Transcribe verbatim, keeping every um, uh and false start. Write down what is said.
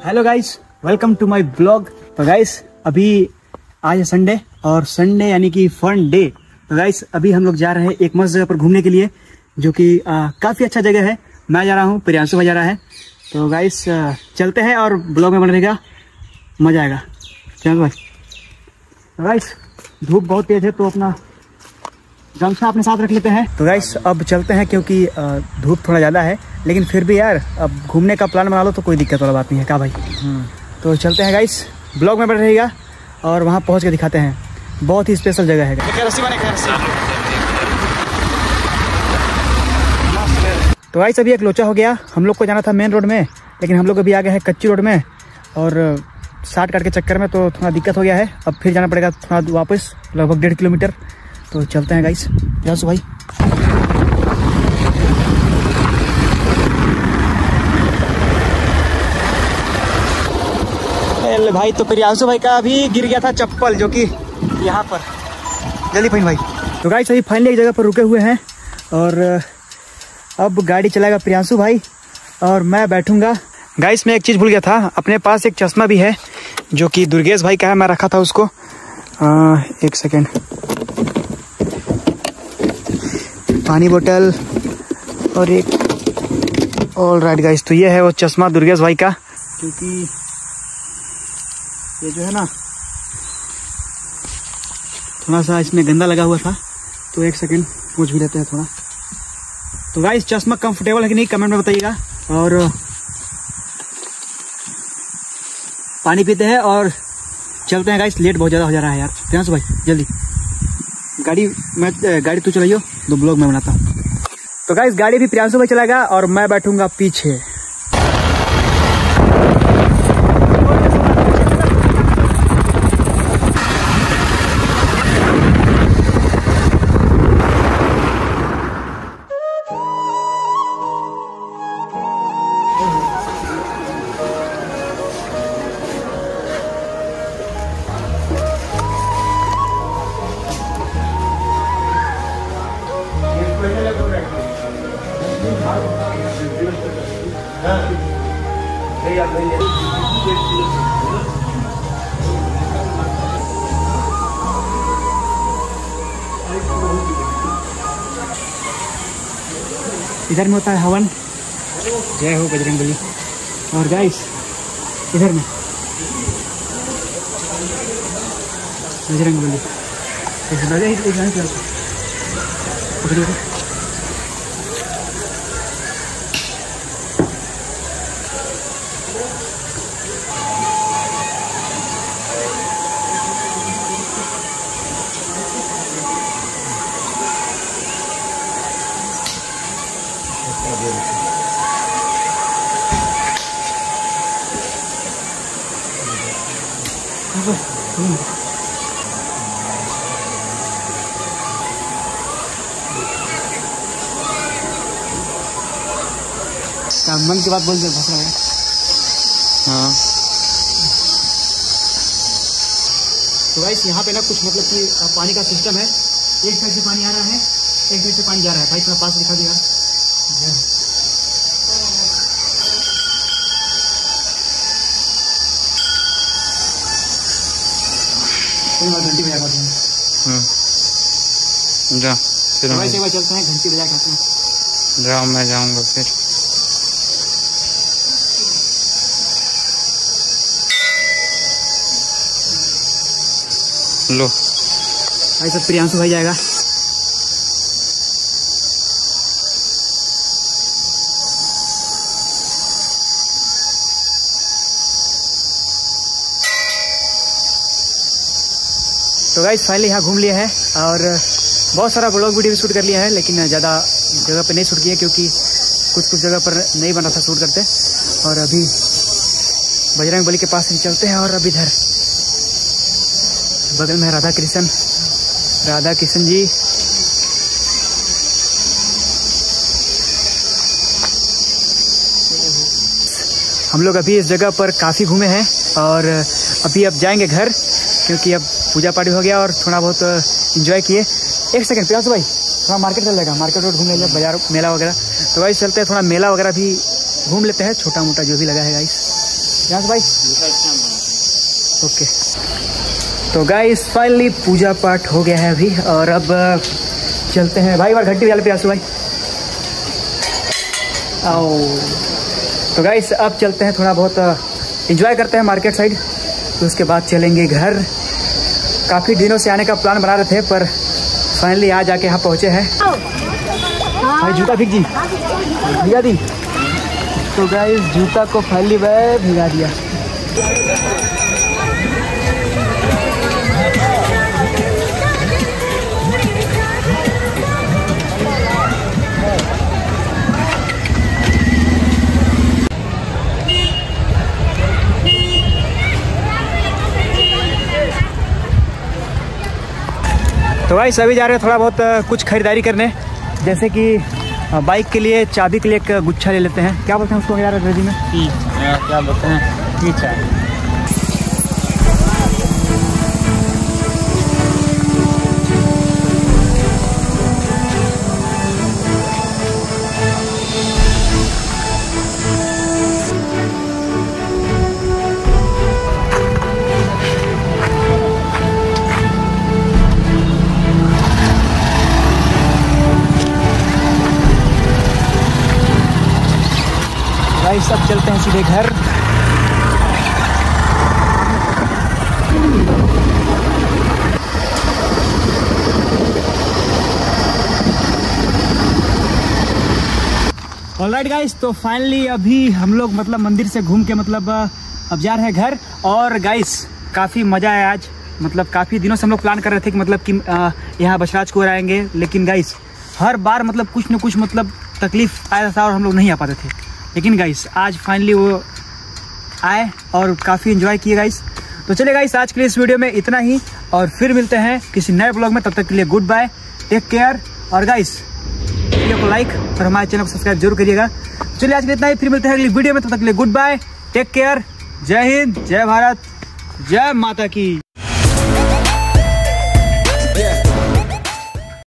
Hello guys, welcome to my blog. तो guys अभी आज है संडे और संडे यानी कि फन डे। तो गाइस अभी हम लोग जा रहे हैं एक मस्त जगह पर घूमने के लिए, जो कि काफ़ी अच्छा जगह है। मैं जा रहा हूँ, प्रियांशु भाई जा रहा है। तो गाइस चलते हैं और ब्लॉग में बन रहेगा, मज़ा आएगा। चलो भाई। तो गाइस धूप बहुत तेज है तो अपना गमछा अपने साथ रख लेते हैं। तो गाइस अब चलते हैं क्योंकि धूप थोड़ा ज़्यादा है, लेकिन फिर भी यार अब घूमने का प्लान बना लो तो कोई दिक्कत वाला बात नहीं है। क्या भाई? तो चलते हैं गाइस, ब्लॉग में बन रहेगा और वहाँ पहुँच के दिखाते हैं। बहुत ही स्पेशल जगह है। तो गाइस अभी एक लोचा हो गया। हम लोग को जाना था मेन रोड में, लेकिन हम लोग अभी आ गए हैं कच्ची रोड में और शार्ट कट के चक्कर में तो थोड़ा दिक्कत हो गया है। अब फिर जाना पड़ेगा थोड़ा वापस, लगभग डेढ़ किलोमीटर। तो चलते हैं गाइस। प्रियांशु भाई भाई तो प्रियांशु भाई का अभी गिर गया था चप्पल, जो कि यहाँ पर। जल्दी पहन भाई। तो गाइस अभी फाइनली एक जगह पर रुके हुए हैं और अब गाड़ी चलाएगा प्रियांशु भाई और मैं बैठूंगा। गाइस मैं एक चीज़ भूल गया था, अपने पास एक चश्मा भी है जो कि दुर्गेश भाई का है, मैं रखा था उसको। आ, एक सेकेंड। पानी बोतल और एक ऑल राइट गाइस। तो ये है वो चश्मा दुर्गेश भाई का, क्योंकि ये जो है ना थोड़ा सा इसमें गंदा लगा हुआ था। तो एक सेकंड पूछ भी लेते हैं थोड़ा। तो गाइस चश्मा कंफर्टेबल है कि नहीं कमेंट में बताइएगा। और पानी पीते हैं और चलते हैं गाइस। लेट बहुत ज़्यादा हो जा रहा है यार। प्रियांशु भाई जल्दी गाड़ी, मैं गाड़ी तू चलाइयो, दो ब्लॉग में बनाता हूँ। तो गाइस गाड़ी भी प्रियांशु भाई चलाएगा और मैं बैठूंगा पीछे। इधर में होता है हवन। जय हो बजरंगबली। और गाइस इधर में बजरंगबली। मन की बात बोल दे भाषा में। हाँ तो गाइस यहाँ पे ना कुछ मतलब कि पानी का सिस्टम है। एक साइड से पानी आ रहा है, एक साइड से पानी जा रहा है। भाई थोड़ा पास दिखा दिया। घंटी बजा करते हैं। जा फिर भाई से चलते हैं, घंटी बजा करते हैं। जाओ मैं जाऊंगा फिर। लो भाई सब प्रियांशु भाई जाएगा। तो गाइस फाइनली यहाँ घूम लिए हैं और बहुत सारा ब्लॉग वीडियो भी शूट कर लिया है, लेकिन ज़्यादा जगह पर नहीं शूट किया क्योंकि कुछ कुछ जगह पर नहीं बना था शूट करते। और अभी बजरंगबली के पास ही चलते हैं। और अभी इधर बगल में राधा कृष्ण, राधा कृष्ण जी। हम लोग अभी इस जगह पर काफ़ी घूमे हैं और अभी अब जाएंगे घर, क्योंकि अब पूजा पाठ हो गया और थोड़ा बहुत एंजॉय किए। एक सेकंड प्रियांशु भाई, थोड़ा मार्केट चल जाएगा, मार्केट रोड घूम लेंगे, बाजार मेला वगैरह। तो गाइस चलते हैं, थोड़ा मेला वगैरह भी घूम लेते हैं, छोटा मोटा जो भी लगा है गाइस। यहाँ से भाई। ओके, तो गाइस फाइनली पूजा पाठ हो गया है अभी, और अब चलते हैं भाई। बार घंटी वाले पे आसू भाई आओ। तो गाइस अब चलते हैं, थोड़ा बहुत एंजॉय करते हैं मार्केट साइड, तो उसके बाद चलेंगे घर। काफ़ी दिनों से आने का प्लान बना रहे थे, पर फाइनली आज आके यहाँ पहुँचे हैं। भाई जूता भीग जी भिगा दी। तो गाइस जूता को फाइनली भाई भिगा दिया। तो भाई सभी जा रहे हैं थोड़ा बहुत कुछ खरीदारी करने, जैसे कि बाइक के लिए चाबी के लिए एक गुच्छा ले लेते हैं। क्या बोलते हैं उसको यार अंग्रेजी में? क्या बोलते हैं? की चाय। भाई सब चलते हैं सीधे घर। ऑलराइट गाइस, तो फाइनली अभी हम लोग मतलब मंदिर से घूम के मतलब अब जा रहे हैं घर। और गाइस काफ़ी मज़ा आया आज, मतलब काफ़ी दिनों से हम लोग प्लान कर रहे थे कि मतलब कि यहाँ बसराज को आएंगे, लेकिन गाइस हर बार मतलब कुछ न कुछ मतलब तकलीफ आया था और हम लोग नहीं आ पाते थे। लेकिन गाइस आज फाइनली वो आए और काफ़ी एंजॉय किए गाइस। तो चलिए गाइस आज के लिए इस वीडियो में इतना ही, और फिर मिलते हैं किसी नए ब्लॉग में। तब तक के लिए गुड बाय, टेक केयर। और गाइस वीडियो को लाइक और हमारे चैनल को सब्सक्राइब जरूर करिएगा। चलिए आज के लिए इतना ही, फिर मिलते हैं अगली वीडियो में। तब तक के लिए गुड बाय, टेक केयर, जय हिंद, जय भारत, जय माता की।